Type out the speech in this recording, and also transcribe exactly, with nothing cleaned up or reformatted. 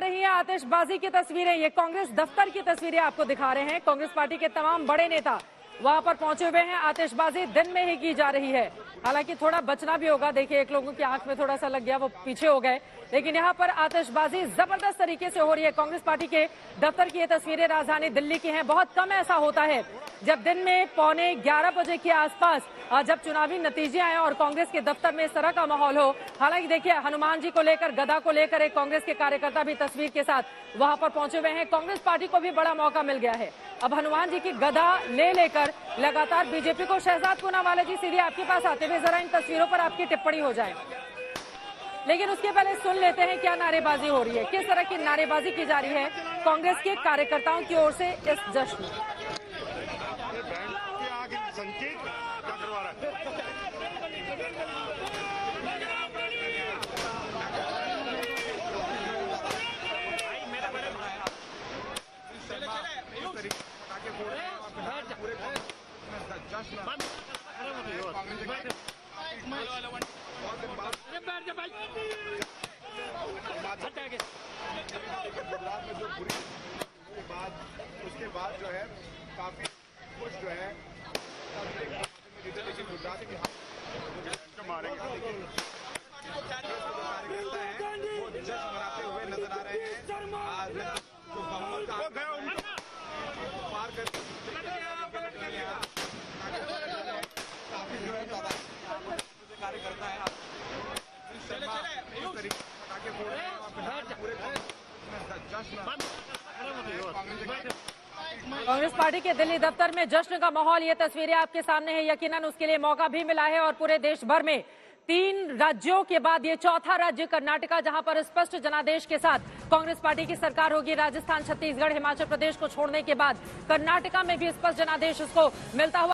रही है आतिशबाजी की तस्वीरें। ये कांग्रेस दफ्तर की तस्वीरें आपको दिखा रहे हैं। कांग्रेस पार्टी के तमाम बड़े नेता वहां पर पहुंचे हुए हैं। आतिशबाजी दिन में ही की जा रही है, हालांकि थोड़ा बचना भी होगा। देखिए, एक लोगों की आंख में थोड़ा सा लग गया, वो पीछे हो गए, लेकिन यहाँ पर आतिशबाजी जबरदस्त तरीके से हो रही है। कांग्रेस पार्टी के दफ्तर की ये तस्वीरें राजधानी दिल्ली की हैं। बहुत कम ऐसा होता है जब दिन में पौने ग्यारह बजे के आसपास जब चुनावी नतीजे आए और कांग्रेस के दफ्तर में इस तरह का माहौल हो। हालांकि देखिए, हनुमान जी को लेकर, गदा को लेकर एक कांग्रेस के कार्यकर्ता भी तस्वीर के साथ वहां पर पहुंचे हुए हैं। कांग्रेस पार्टी को भी बड़ा मौका मिल गया है। अब हनुमान जी की गदा ले लेकर लगातार बीजेपी को, शहजाद पूनावाला जी सीधे आपके पास आते हुए जरा इन तस्वीरों पर आपकी टिप्पणी हो जाए, लेकिन उसके पहले सुन लेते हैं क्या नारेबाजी हो रही है, किस तरह की नारेबाजी की जा रही है कांग्रेस के कार्यकर्ताओं की ओर से इस जश्न में। उसके बाद जो है काफी कुछ जो है गुजरात की मारेंगे वो जश्न मनाते हुए नजर आ रहे हैं। पार कर काफी जो है कार्यकर्ता है कांग्रेस पार्टी के दिल्ली दफ्तर में जश्न का माहौल, ये तस्वीरें आपके सामने है। यकीनन उसके लिए मौका भी मिला है और पूरे देश भर में तीन राज्यों के बाद ये चौथा राज्य कर्नाटका, जहां पर स्पष्ट जनादेश के साथ कांग्रेस पार्टी की सरकार होगी। राजस्थान, छत्तीसगढ़, हिमाचल प्रदेश को छोड़ने के बाद कर्नाटका में भी स्पष्ट जनादेश उसको मिलता हुआ